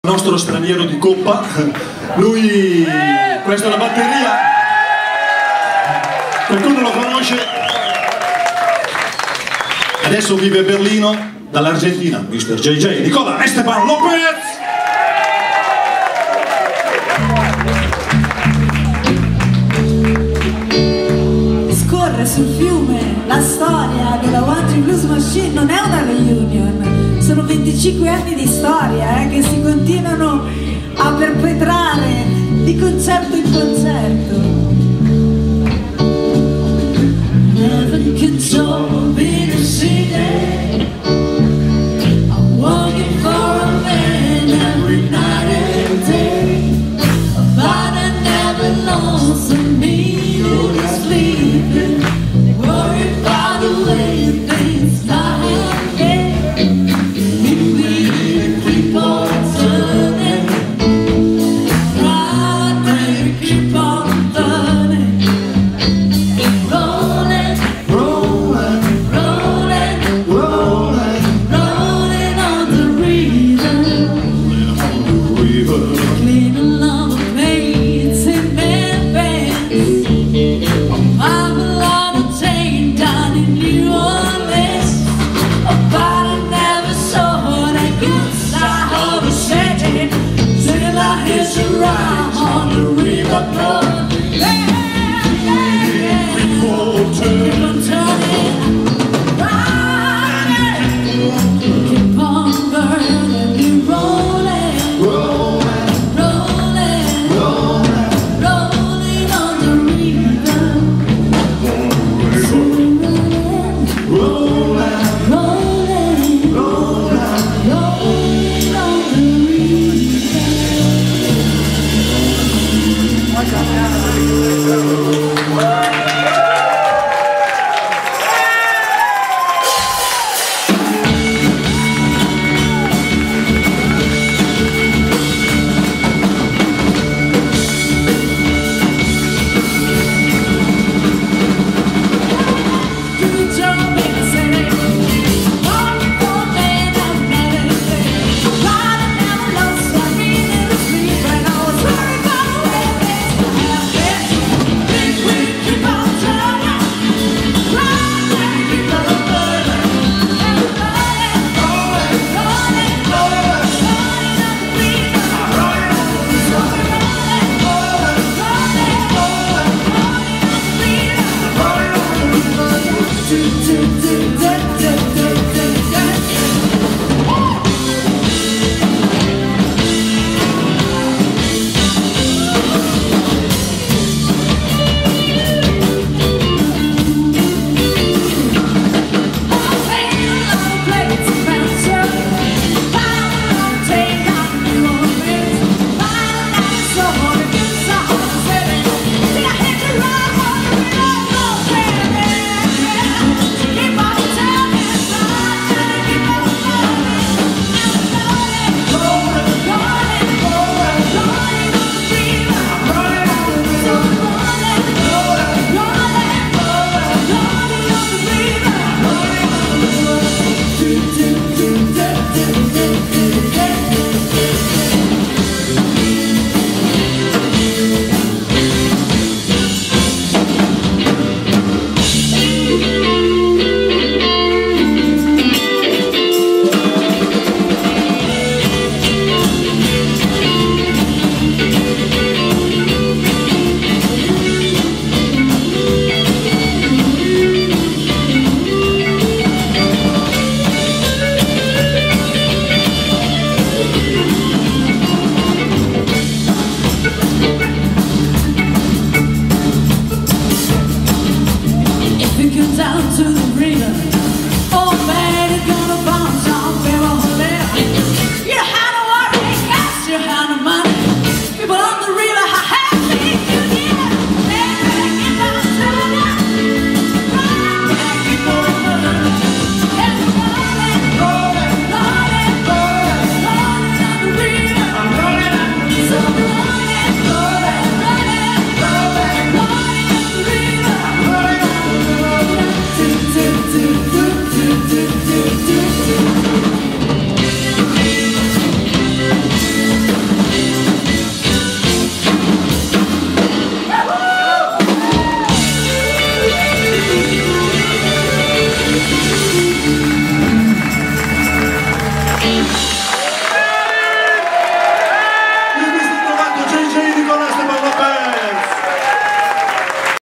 Il nostro straniero di coppa, lui, questa è la batteria, qualcuno lo conosce, adesso vive a Berlino, dall'Argentina, Mr. JJ, Nicola Esteban Lopez! Scorre sul fiume la storia della One Tree Blues Machine, non è una reunion. Sono 25 anni di storia che si continuano a perpetrare di concerto in concerto. Never control me to see it. I'm working for a man every night and day. But I never lost me to sleep. Worried about the way things start. On the river.